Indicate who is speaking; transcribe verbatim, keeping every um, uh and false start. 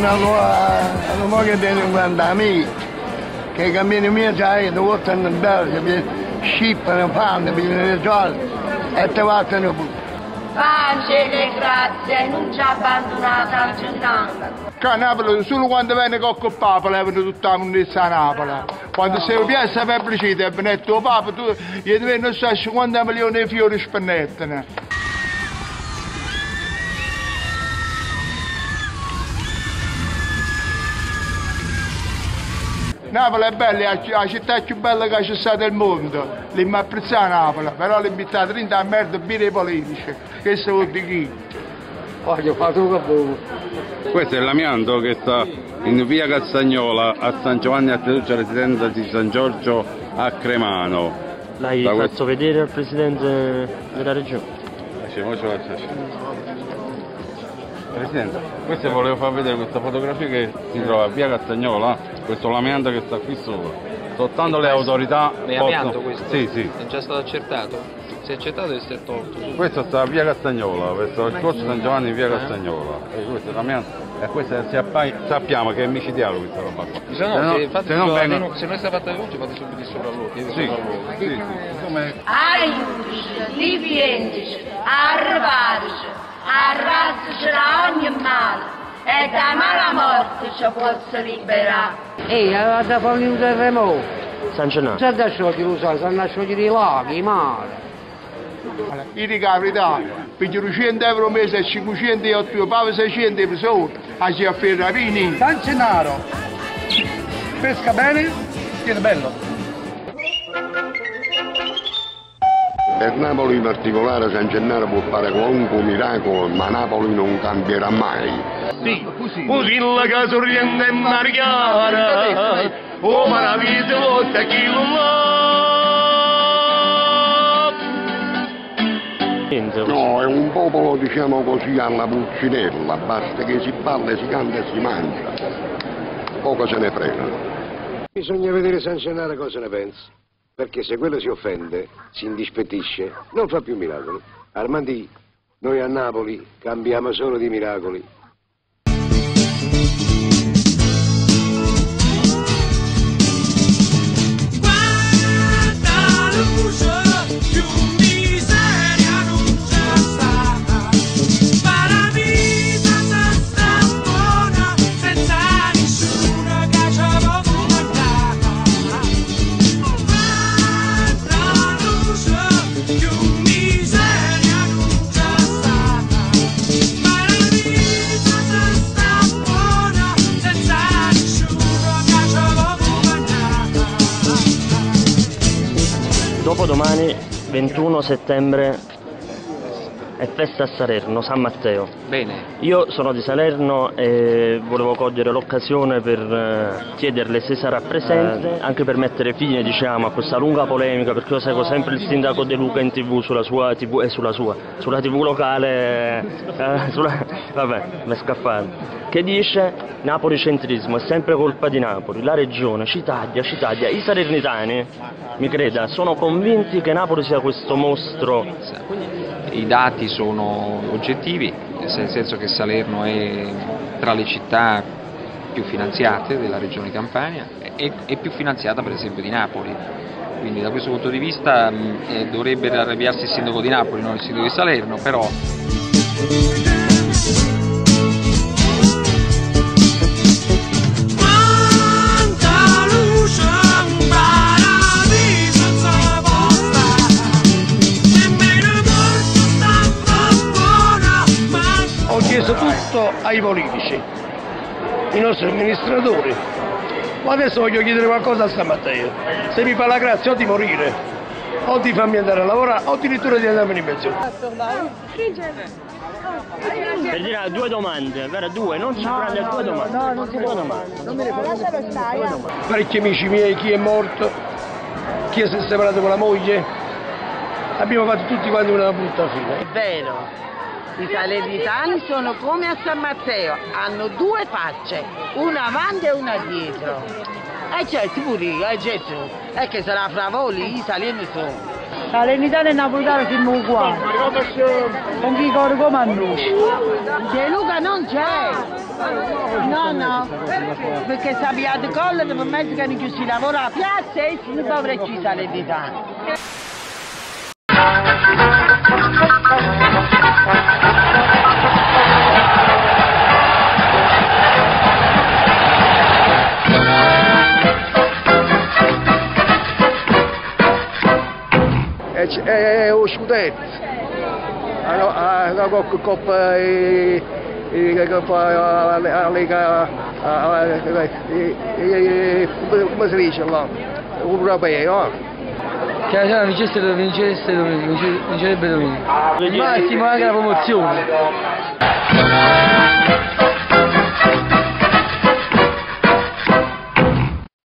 Speaker 1: una moglie di cinquanta anni, che i cammini miei c'hai, due volte in Belgio, mi scippano, fanno, mi viene soldi e te vattene pure.
Speaker 2: Pace e grazie, non ci ha abbandonato al giornale.
Speaker 3: Qua a Napoli, solo quando viene cocco il Papa, levano tutta la mondezza a Napoli. Quando sei piazza per Precita e Benetto il Papa, tu gli devi non so cinquanta milioni di fiori spennettene. Napoli è bella, è la città più bella che c'è stata al mondo. Li mi apprezza Napoli, però li metà trenta a merda birra i politici. Questo vuol dire chi?
Speaker 1: Voglio fare tutto buono.
Speaker 4: Questo è l'amianto che sta in via Castagnola a San Giovanni a Teduccia, residenza di San Giorgio a Cremano.
Speaker 5: L'hai fatto questo... vedere al Presidente della Regione?
Speaker 4: Presidente, questo volevo far vedere questa fotografia che si trova a via Castagnola, questo l'amianto che sta qui sopra. Soltanto le autorità
Speaker 6: è
Speaker 4: possono...
Speaker 6: amianto questo?
Speaker 4: Sì, sì.
Speaker 6: È già stato accertato? Se è accertato deve essere tolto.
Speaker 4: Questo sta a via Castagnola, questo è il corso San Giovanni in via Castagnola. E questo è l'amianto. E questo si appai... sappiamo che è micidiale questa roba qua.
Speaker 6: Se, no, se, no, se, se, non vengono... se non è stata fatta denuncia fate subito il sopralluogo.
Speaker 4: Sì, sì, sì. Come...
Speaker 2: Aiutici, livientici, arrivateci, arrazzici da ogni male e da mala morte ci posso liberare.
Speaker 7: Ehi, aveva fatto un terremoto.
Speaker 5: San Gennaro.
Speaker 7: Se da sciogliere lo sai, stanno a sciogliere i laghi, i mari.
Speaker 3: I ricavi da pigliano cento euro al mese e cinquecento e otto, pave seicento persone, a ci afferravini.
Speaker 1: San Gennaro, pesca bene, tiene bello.
Speaker 8: Per Napoli in particolare San Gennaro può fare qualunque miracolo, ma Napoli non cambierà mai.
Speaker 1: Sì, così la casa sorriente e mariana, oh maraviglia volta chi lo
Speaker 8: No, è un popolo, diciamo così, alla pulcinella, basta che si balla, si canta e si mangia. Poco se ne frega.
Speaker 9: Bisogna vedere San Gennaro cosa ne pensa, perché se quello si offende, si indispettisce, non fa più miracoli. Armandì, noi a Napoli cambiamo solo di miracoli.
Speaker 5: Dopodomani, ventuno settembre, è festa a Salerno, San Matteo.
Speaker 6: Bene.
Speaker 5: Io sono di Salerno e volevo cogliere l'occasione per chiederle se sarà presente, anche per mettere fine, diciamo, a questa lunga polemica, perché io seguo sempre il sindaco De Luca in tv, sulla sua tv e sulla sua, sulla tv locale, eh, sulla, vabbè, mi è scappato, che dice Napoli centrismo, è sempre colpa di Napoli, la regione ci taglia, ci taglia. I salernitani, mi creda, sono convinti che Napoli sia questo mostro.
Speaker 6: I dati sono oggettivi, nel senso che Salerno è tra le città più finanziate della regione Campania e è più finanziata per esempio di Napoli, quindi da questo punto di vista eh, dovrebbe arrabbiarsi il sindaco di Napoli, non il sindaco di Salerno, però...
Speaker 1: tutto ai politici, i nostri amministratori, ma adesso voglio chiedere qualcosa a San Matteo: se mi fa la grazia o di morire o di farmi andare a lavorare o addirittura di andarmene in pensione.
Speaker 5: Per dire due domande, vero? Due, non ci no, prende no, due domande. No, non si può domande. Non mi ricordo.
Speaker 1: Parecchi amici miei, chi è morto, chi si è separato con la moglie, abbiamo fatto tutti quanti una brutta fine.
Speaker 7: È vero. I salernitani sono come a San Matteo, hanno due facce, una avanti e una dietro. E certo pure io, e certo, è che sarà fra voi, i salerni sono.
Speaker 10: Salernitano e napoletano siamo uguali, non vi ricordo come a noi.
Speaker 7: De Luca non c'è. No, no, perché sta pigliato colla per mezzo che hanno chiuso i lavori a piazza e si dovrà ci Salernitana.
Speaker 1: È lo scudetto, la Coppa la Lega, come si dice là, europea.
Speaker 11: Che la vincesse vincerebbe domenica. Il massimo anche la promozione.